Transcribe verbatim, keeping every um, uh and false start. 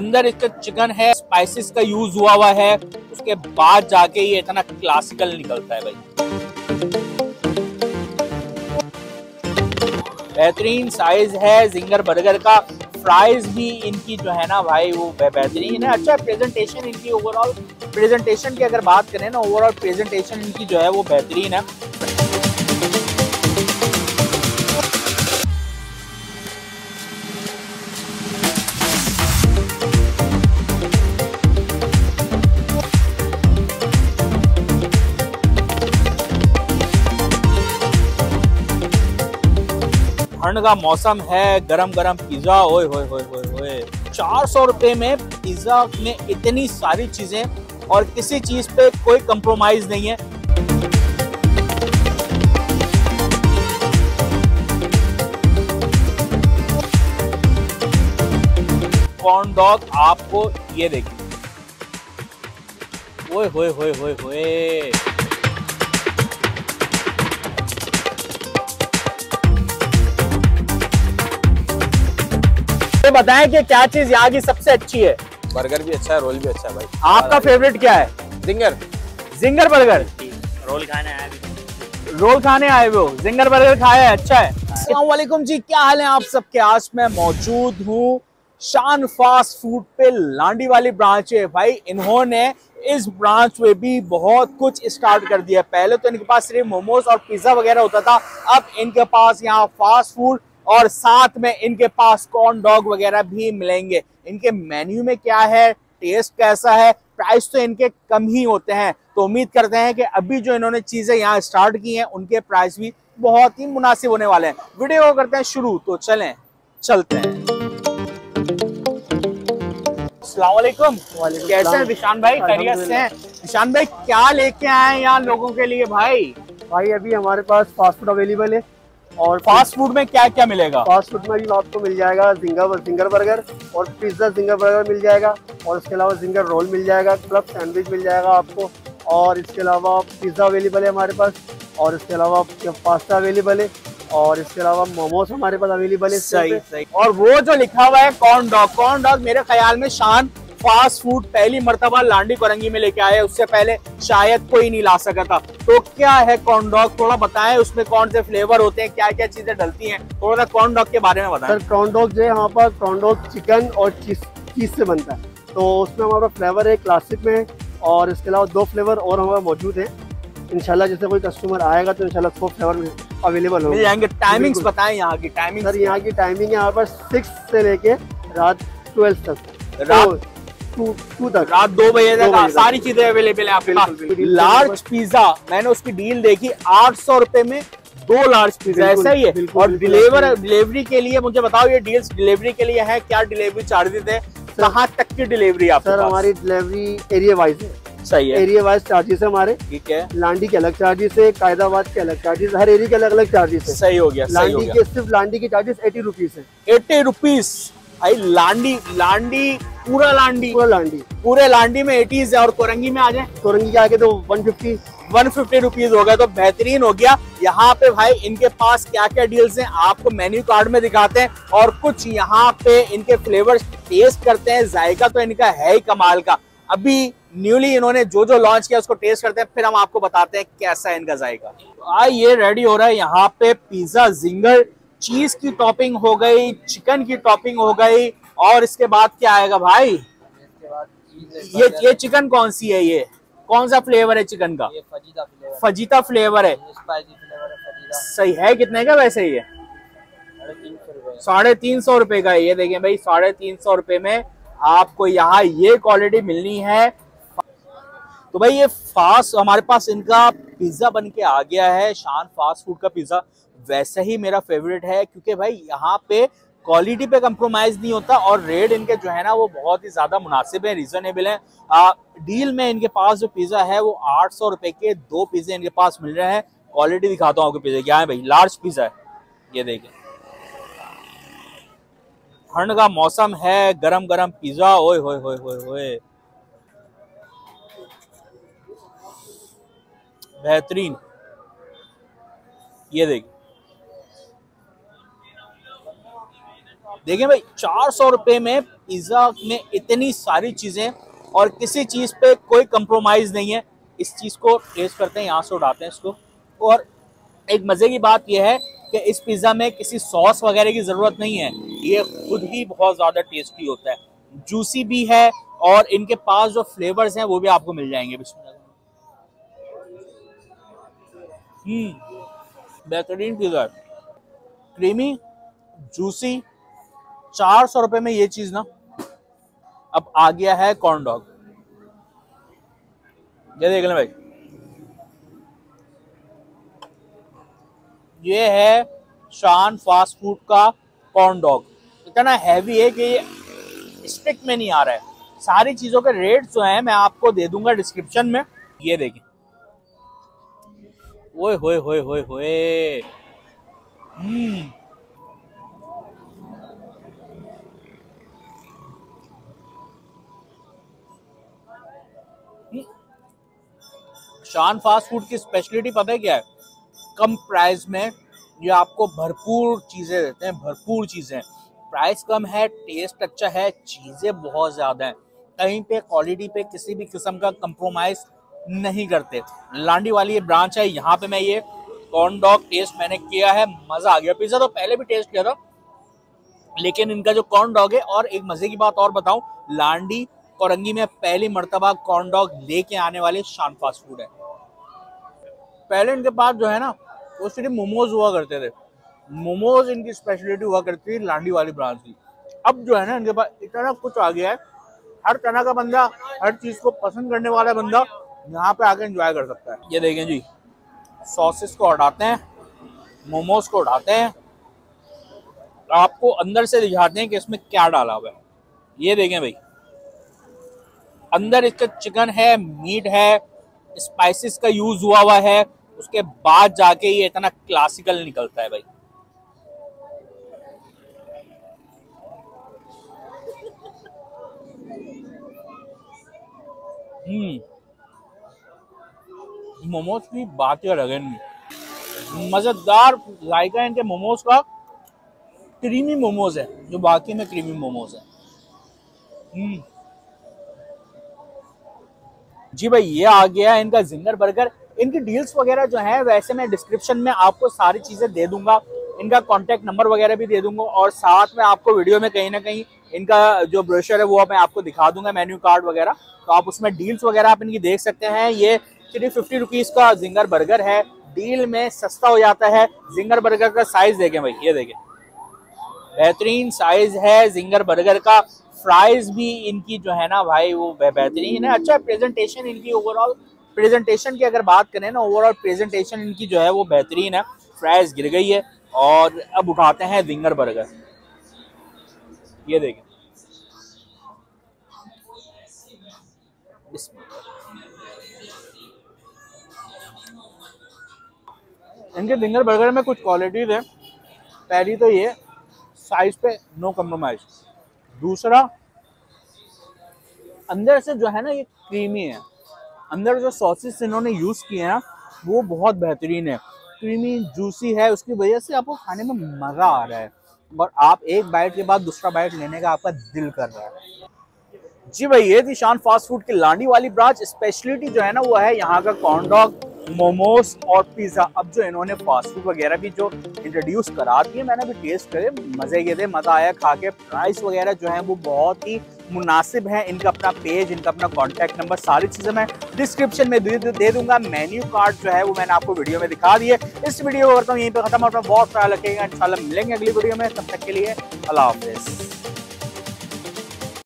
अंदर इसका चिकन है, स्पाइसेस का यूज हुआ हुआ है, उसके बाद जाके ये इतना क्लासिकल निकलता है भाई। बेहतरीन साइज है जिंगर बर्गर का। फ्राइज भी इनकी जो है ना भाई वो बेहतरीन है। अच्छा प्रेजेंटेशन इनकी, ओवरऑल प्रेजेंटेशन की अगर बात करें ना, ओवरऑल प्रेजेंटेशन इनकी जो है वो बेहतरीन है। ठंड का मौसम है, गरम गरम पिज्जा, ओए होए होए होए होए। चार सौ रुपए में पिज्जा में इतनी सारी चीजें और किसी चीज पे कोई कंप्रोमाइज नहीं है। कॉर्न डॉग आपको ये देखिए, ओए होए होए होए होए। ये बताएं कि क्या चीज यहाँ की सबसे अच्छी है? बर्गर भी अच्छा है, रोल भी अच्छा है भाई। आपका फेवरेट क्या है? Ginger zinger burger. रोल खाने आए रोल खाने आए हो, जिंगर बर्गर खाया है, अच्छा है। अस्सलाम वालेकुम जी, क्या हाल है आप सबके? आज मैं मौजूद हूँ शान फास्ट फूड पे, लांडी वाली ब्रांच है भाई। इन्होंने इस ब्रांच में भी बहुत कुछ स्टार्ट कर दिया। पहले तो इनके पास सिर्फ मोमोज और पिज्जा वगैरह होता था, अब इनके पास यहाँ फास्ट फूड और साथ में इनके पास कॉर्न डॉग वगैरह भी मिलेंगे। इनके मेन्यू में क्या है, टेस्ट कैसा है, प्राइस तो इनके कम ही होते हैं। तो उम्मीद करते हैं कि अभी जो इन्होंने चीजें यहाँ स्टार्ट की हैं उनके प्राइस भी बहुत ही मुनासिब होने वाले हैं। वीडियो को करते हैं शुरू, तो चलें चलते हैं। अस्सलाम वालेकुम। कैसे हैं निशान भाई? खैरियत से हैं? निशान भाई क्या लेके आए हैं यहाँ लोगों के लिए भाई? भाई अभी हमारे पास फास्ट फूड अवेलेबल है। और फास्ट फूड में क्या क्या मिलेगा? फास्ट फूड में भी आपको मिल जाएगा जिंगर जिंगर बर्गर और पिज्जा जिंगर बर्गर मिल जाएगा, और इसके अलावा जिंगर रोल मिल जाएगा, क्लब सैंडविच मिल जाएगा आपको, और इसके अलावा पिज्जा अवेलेबल है हमारे पास, और इसके अलावा पास्ता अवेलेबल है, और इसके अलावा मोमोज हमारे पास अवेलेबल है। सही सही। और वो जो लिखा हुआ है कॉर्न डॉग, कॉर्न डॉग मेरे ख्याल में शान फास्ट फूड पहली मर्तबा लांडी कोरंगी में लेके आए, उससे पहले शायद कोई नहीं ला सका था। तो क्या है कॉर्न डॉग, थोड़ा बताएं, उसमें कौन से फ्लेवर होते हैं, क्या क्या चीजें डलती हैं, थोड़ा सा कॉर्न डॉग के बारे में बताएं। सर कॉर्न डॉग जो है यहाँ पर कॉर्न डॉग चिकन और चीज चीज से बनता है, तो उसमें हमारा फ्लेवर है क्लासिक में, और इसके अलावा दो फ्लेवर और हमारे मौजूद है। इंशाल्लाह जैसे कोई कस्टमर आएगा तो इंशाल्लाह दो फ्लेवर में अवेलेबल मिल जाएंगे। टाइमिंग्स बताएं यहाँ की टाइमिंग। सर यहाँ की टाइमिंग है यहाँ पर सिक्स से लेके रात ट्वेल्व तक, रात टू टू तक, रात दो बजे तक सारी चीजें अवेलेबल है आपके पास। लार्ज पिज्जा मैंने उसकी डील देखी, आठ सौ रुपए में दो लार्ज पिज्जा, ऐसा ही है। और डिलीवर डिलीवरी के लिए मुझे बताओ, ये डील्स डिलीवरी के लिए है, क्या डिलीवरी चार्जेस है, कहाँ तक की डिलीवरी आप? सर हमारी डिलीवरी एरिया वाइज है। सही है, एरिया वाइज चार्जेस है हमारे। ठीक है। लांडी के अलग चार्जेस है, कायदाबाद के अलग चार्जेस, हर एरिया के अलग अलग चार्जेस है। सही हो गया। लांडी के सिर्फ लांडी के चार्जेस एटी रुपीज है। एटी रुपीज भाई। लांडी लांडी पूरा लांडी पूरा लांडी पूरे लांडी में एटीज है, और कोरंगी में आ जाए, कोरंगी के आगे तो one fifty one fifty rupees हो गया, तो बेहतरीन हो गया। यहाँ पे भाई इनके पास क्या क्या डील्स हैं आपको मेन्यू कार्ड में दिखाते हैं, और कुछ यहाँ पे इनके फ्लेवर टेस्ट करते हैं। जायका तो इनका है ही कमाल का। अभी न्यूली इन्होंने जो जो लॉन्च किया उसको टेस्ट करते हैं, फिर हम आपको बताते हैं कैसा है इनका जायका। तो आ ये रेडी हो रहा है यहाँ पे पिज्जा जिंगर, चीज की टॉपिंग हो गई, चिकन की टॉपिंग हो गई, और इसके बाद क्या आएगा भाई? ये ये चिकन कौन सी है, ये कौन सा फ्लेवर है चिकन का? ये फजीता फ्लेवर, फजीता फ्लेवर है। स्पाइसी फ्लेवर है फजीता। सही है। कितने का वैसे ये? साढ़े तीन सौ रुपए का है। ये देखें भाई, साढ़े तीन सौ रुपए में आपको यहाँ ये क्वालिटी मिलनी है। तो भाई ये फास्ट हमारे पास इनका पिज्जा बन के आ गया है, शान फास्ट फूड का पिज्जा। वैसे ही मेरा फेवरेट है, क्योंकि भाई यहाँ पे क्वालिटी पे कंप्रोमाइज नहीं होता, और रेट इनके जो है ना वो बहुत ही ज्यादा मुनासिब है, रीजनेबल है। आ, डील में इनके पास जो पिज्जा है वो आठ सौ रुपए के दो पिज्जे इनके पास मिल रहे हैं। क्वालिटी दिखाता हूँ आपको पिज्जे क्या है भाई। लार्ज पिज्जा है, ये देखें। ठंड का मौसम है, गरम गरम पिज्जा, ओए होए होए होए होए, बेहतरीन। ये देखिए देखिए भाई, चार सौ रुपए में पिज्जा में इतनी सारी चीजें और किसी चीज पे कोई कंप्रोमाइज नहीं है। इस चीज को टेस्ट करते हैं, यहाँ से उड़ाते हैं इसको। और एक मजे की बात यह है कि इस पिज्जा में किसी सॉस वगैरह की जरूरत नहीं है, ये खुद ही बहुत ज्यादा टेस्टी होता है, जूसी भी है और इनके पास जो फ्लेवर्स हैं वो भी आपको मिल जाएंगे। हम्म बेहतरीन पिज्जा, क्रीमी, जूसी। चार सौ रुपए में ये चीज ना। अब आ गया है कॉर्न डॉग, ये देख लें भाई, ये है शान फास्ट फूड का कॉर्न डॉग। इतना हैवी है कि ये स्टिक में नहीं आ रहा है। सारी चीजों के रेट जो हैं मैं आपको दे दूंगा डिस्क्रिप्शन में। ये देखिए, ओए होए होए होए होए, हम्म शान फास्ट फूड की स्पेशलिटी पता है क्या है? कम प्राइस में ये आपको भरपूर चीजें देते हैं, भरपूर चीजें। प्राइस कम है, टेस्ट अच्छा है, चीजें बहुत ज्यादा हैं। कहीं पे क्वालिटी पे किसी भी किस्म का कंप्रोमाइज नहीं करते। लांडी वाली ये ब्रांच है, यहाँ पे मैं ये कॉर्न डॉग टेस्ट मैंने किया है, मजा आ गया। पिज्जा तो पहले भी टेस्ट किया था, लेकिन इनका जो कॉर्न डॉग है, और एक मजे की बात और बताऊं, लांडी कोरंगी में पहली मर्तबा कॉर्न डॉग लेके आने वाले शान फास्ट फूड है। पहले इनके पास जो है ना वो सिर्फ मोमोज हुआ करते थे, मोमोज इनकी स्पेशलिटी हुआ करती थी लांडी वाली ब्रांच की। अब जो है ना इनके पास इतना कुछ आ गया है, हर तरह का बंदा, हर चीज को पसंद करने वाला बंदा यहाँ पे आके एंजॉय कर सकता है। ये देखें जी, सॉसेस को हटाते हैं, मोमोज को हटाते हैं, आपको अंदर से दिखाते हैं कि इसमें क्या डाला हुआ है। ये देखें भाई, अंदर इसका चिकन है, मीट है, स्पाइसेस का यूज हुआ हुआ है, उसके बाद जाके ये इतना क्लासिकल निकलता है भाई। हम्म मोमोज की बात ही अलग है, मजेदार जायका इनके मोमोज का। क्रीमी मोमोज है, जो बाकी में क्रीमी मोमोज है। हम्म जी भाई, ये आ गया है इनका जिंगर बर्गर। इनकी डील्स वगैरह जो है वैसे मैं डिस्क्रिप्शन में आपको सारी चीजें दे दूंगा, इनका कांटेक्ट नंबर वगैरह भी दे दूंगा, और साथ में आपको वीडियो में कहीं ना कहीं इनका जो ब्रोशर है वो मैं आपको दिखा दूंगा, मेन्यू कार्ड वगैरह। तो आप उसमें डील्स वगैरह आप इनकी देख सकते हैं। ये सिर्फ फिफ्टी रुपीज का जिंगर बर्गर है, डील में सस्ता हो जाता है। जिंगर बर्गर का साइज देखें भाई, ये देखें, बेहतरीन साइज है जिंगर बर्गर का। फ्राइज भी इनकी जो है ना भाई वो बेहतरीन है। अच्छा प्रेजेंटेशन इनकी, ओवरऑल प्रेजेंटेशन की अगर बात करें ना, ओवरऑल प्रेजेंटेशन इनकी जो है वो बेहतरीन है। फ्राइज गिर गई है, और अब उठाते हैं जिंगर बर्गर। ये देखें, इनके जिंगर बर्गर में कुछ क्वालिटीज है। पहली तो ये साइज पे नो कम्प्रोमाइज, दूसरा अंदर से जो है ना ये क्रीमी है, अंदर जो सॉसेस इन्होंने यूज किए हैं वो बहुत बेहतरीन है, क्रीमी जूसी है, उसकी वजह से आपको खाने में मजा आ रहा है, और आप एक बाइट के बाद दूसरा बाइट लेने का आपका दिल कर रहा है। जी भाई, ये थी शान फास्ट फूड की लांडी वाली ब्रांच। स्पेशलिटी जो है ना वो है यहाँ का कॉर्न डॉग, मोमोज और पिज्जा। अब जो इन्होंने फास्ट फूड वगैरह भी जो इंट्रोड्यूस करा दिए, मैंने भी टेस्ट करे, मजे के थे, मजा आया खा के। प्राइस वगैरह जो है वो बहुत ही मुनासिब है। इनका अपना पेज, इनका अपना कॉन्टैक्ट नंबर, सारी चीजें मैं डिस्क्रिप्शन में दे, दे दूंगा। मेन्यू कार्ड जो है वो मैंने आपको वीडियो में दिखा दिए। इस वीडियो को करता हूँ यहीं पे खत्म, अपना बहुत ख्याल रखेगा। इंशाल्लाह मिलेंगे अगली वीडियो में, तब तक के लिए अल्लाह हाफिज।